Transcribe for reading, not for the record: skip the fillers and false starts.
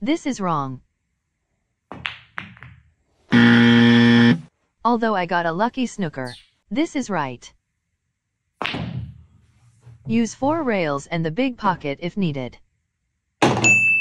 This is wrong. Although I got a lucky snooker. This is right. Use 4 rails and the big pocket if needed.